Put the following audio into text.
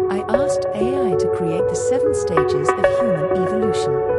I asked AI to create the 7 stages of human evolution.